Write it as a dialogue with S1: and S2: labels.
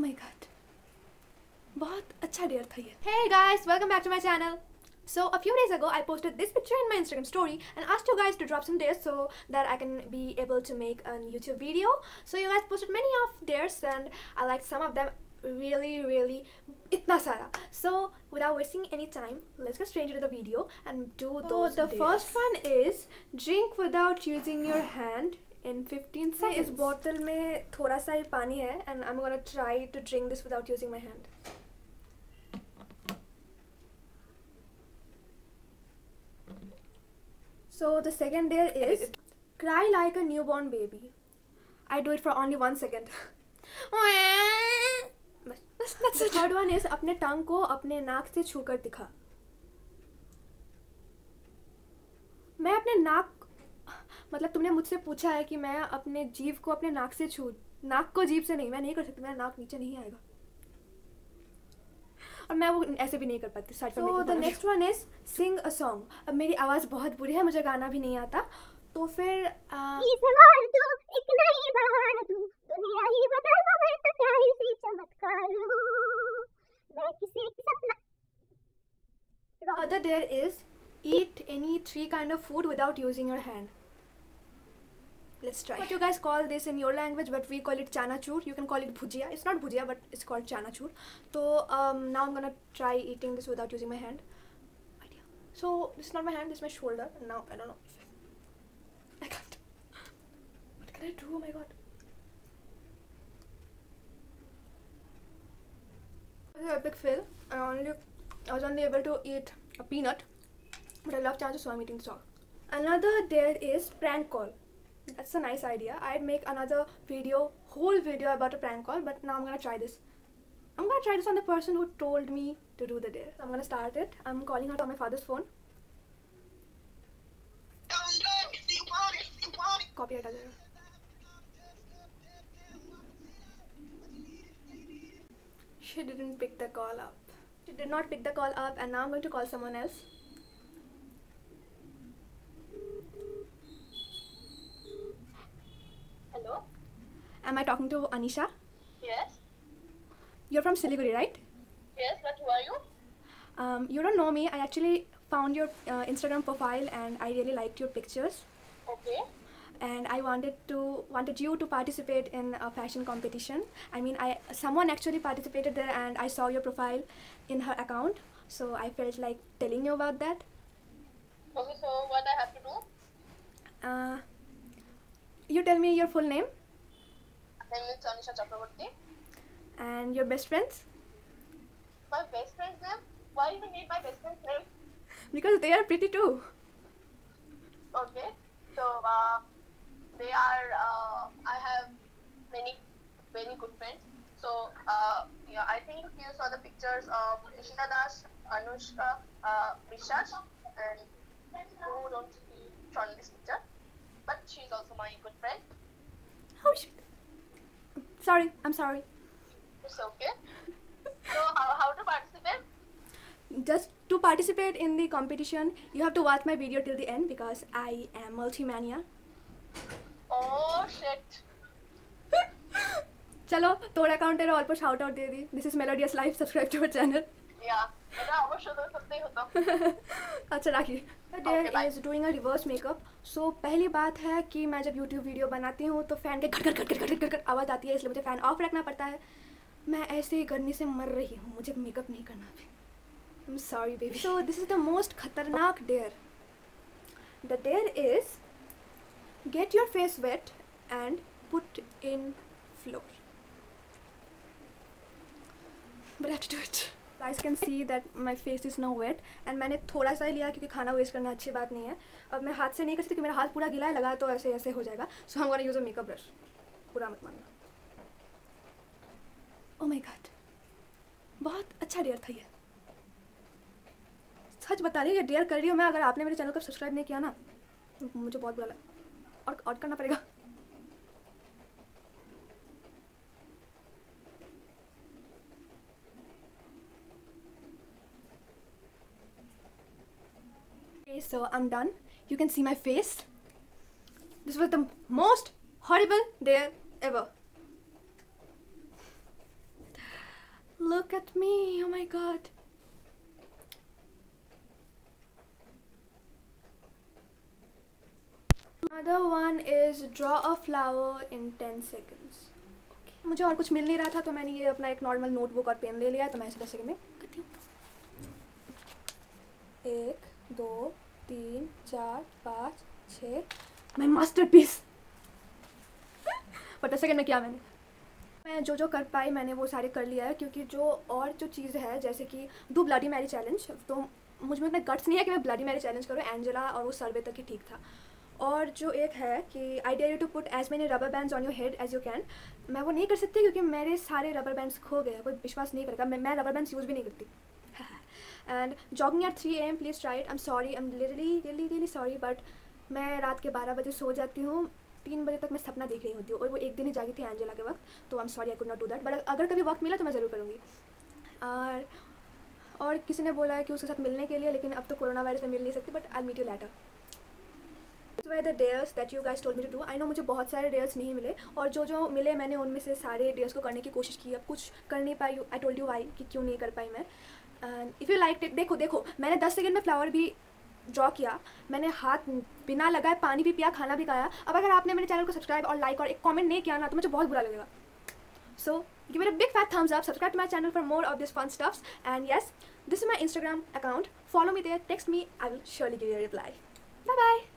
S1: my god, बहुत अच्छा dare था ये. Hey guys, welcome back to my channel. So a few days ago I posted this picture in my Instagram story and asked you guys to drop some dares so that I can be able to make a YouTube video. So you guys posted many of dares and I liked some of them really itna sara. So without wasting any time, let's get straight into the video and do those dares. The first one is drink without using your hand in 15 seconds. इस bottle में थोड़ा सा ही पानी है and I'm gonna try to drink this without using my hand. So the second dare is cry like a newborn baby. I do it for only 1 second. That's the third one is अपने टंग को अपने नाक से छूकर दिखा. मैं अपने नाक मतलब तुमने मुझसे पूछा है कि मैं अपने जीभ को अपने नाक से छू, नाक को जीभ से नहीं, मैं नहीं कर सकती, मेरा नाक नीचे नहीं आएगा और मैं वो ऐसे भी नहीं कर पाती. So the next one is sing a song. अब मेरी आवाज़ बहुत बुरी है, मुझे गाना भी नहीं आता, तो फिर the other dare is eat any 3 kind of food without using your hand. Let's try. What you guys call this in your language, but we call it chanachur. You can call it bhujia. It's not bhujia, but it's called chanachur. So now I'm gonna try eating this without using my hand. So this is not my hand, this is my shoulder. And now I don't know. I can't. What can I do? Oh my god. This is an epic fail. I was only able to eat a peanut, but I love chanachur, so I'm eating this all. Another dare is prank call. That's a nice idea. I'd make another whole video about a prank call, but now I'm gonna try this. I'm gonna try this on the person who told me to do the dare. I'm gonna start it. I'm calling out on my father's phone. Copyright आ जाएगा. She didn't pick the call up. She did not pick the call up, and now I'm going to call someone else.
S2: Hello?
S1: Am I talking to Anisha?
S2: Yes?
S1: You're from Siliguri, right?
S2: Yes, but who are you?
S1: You don't know me. I actually found your Instagram profile and I really liked your pictures.
S2: Okay.
S1: And I wanted you to participate in a fashion competition. I mean, someone actually participated there and I saw your profile in her account. So I felt like telling you about that.
S2: Okay, so what I have to do?
S1: You tell me your full name.
S2: My name is Anisha Chakraborty.
S1: And your best friends.
S2: My best friend's name? Why do you need my best friend's name?
S1: Because they are pretty too.
S2: Okay. So, they are, I have many very good friends. So, yeah, I think you saw the pictures of Ishita Das, Anushka, Vishash, and who don't see from this picture. But she's also my good friend.
S1: Oh shit. Sorry, I'm sorry.
S2: It's okay. So, how to participate?
S1: Just to participate in the competition, you have to watch my video till the end because I am multi-mania.
S2: Oh shit.
S1: चलो तोड़ा counter और पर shout out दे दी. This is Melodious Life. Subscribe to our channel.
S2: Yeah. এটা অবশ্যই তো সত্যি হতো.
S1: अच्छा राखी. There is doing a reverse makeup. So पहली बात है कि मैं जब YouTube वीडियो बनाती हूँ तो फैन के घट आवाज़ आती है, इसलिए मुझे फैन ऑफ रखना पड़ता है. मैं ऐसे ही गर्मी से मर रही हूँ, मुझे मेकअप नहीं करना अभी. I'm sorry baby. So this is the most खतरनाक dare. The dare is get your face wet and put in flour. But I have to do it. Guys can see that my face is now wet and मैंने थोड़ा सा ही लिया क्योंकि खाना waste करना अच्छी बात नहीं है. अब मैं हाथ से नहीं कर सकती, मेरा हाथ पूरा गीला है, लगा तो ऐसे हो जाएगा. So I'm gonna use a makeup brush. पूरा मत मानना. Oh my god. बहुत अच्छा डेयर था ये. सच बता रही हूँ, ये डेयर कर रही हूँ मैं. अगर आपने मेरे चैनल को सब्सक्राइब नहीं किया ना, मुझे बहुत बुरा लगा और करना पड़ेगा. Okay, so I'm done. You can see my face. This was the most horrible day ever. Look at me. Oh my god. Another one is draw a flower in 10 seconds. Okay. मुझे और कुछ मिल नहीं रहा था तो मैंने ये अपना एक नॉर्मल नोटबुक और पेन ले लिया, तो मैं इसे 10 सेकंड में करती हूँ. 1 2 3 4 5 6. My masterpiece. पर 10 सेकंड में किया मैं जो कर पाई मैंने वो सारे कर लिया है, क्योंकि जो चीज़ है जैसे कि डू ब्लडी मैरी चैलेंज, तो मुझ में इतना गट्स नहीं है कि मैं ब्लडी मैरी चैलेंज करूँ. एंजेला और वो सर्वे तक ही ठीक था. और जो एक है कि I dare you to put as many rubber bands on your head as you can, मैं वो नहीं कर सकती क्योंकि मेरे सारे रबर बैंड्स खो गए. कोई विश्वास नहीं करेगा, मैं रबर बैंड्स यूज़ भी नहीं करती. And jogging at 3 AM, please try it. I am sorry, I am really sorry, but मैं रात के 12 बजे सो जाती हूँ. 3 बजे तक मैं सपना देख रही होती हूँ, और वो एक दिन ही जागी थी एंजेला के वक्त, तो I am sorry I could not do that. But अगर कभी वक्त मिला तो मैं ज़रूर करूँगी. और किसी ने बोला है कि उसके साथ मिलने के लिए, लेकिन अब तो कोरोना वायरस में मिल नहीं सकती, but I meet you later. These were the dares that you guys told me to do. I know मुझे बहुत सारे dares नहीं मिले, और जो मिले मैंने उनमें से सारे dares को करने की कोशिश की. अब कुछ कर नहीं पाई. I told you why, कि क्यों नहीं कर पाई मैं. And if you liked it, देखो मैंने 10 सेकंड में फ्लावर भी ड्रॉ किया, मैंने हाथ बिना लगाए पानी भी पिया, खाना भी खाया. अब अगर आपने मेरे चैनल को सब्सक्राइब और लाइक और एक कमेंट नहीं किया ना तो मुझे बहुत बुरा लगेगा. So give it a big fat thumbs up, subscribe to my channel for more of this fun stuffs, and yes, this is my Instagram account. Follow me there, text me, I will surely give you a reply. Bye bye.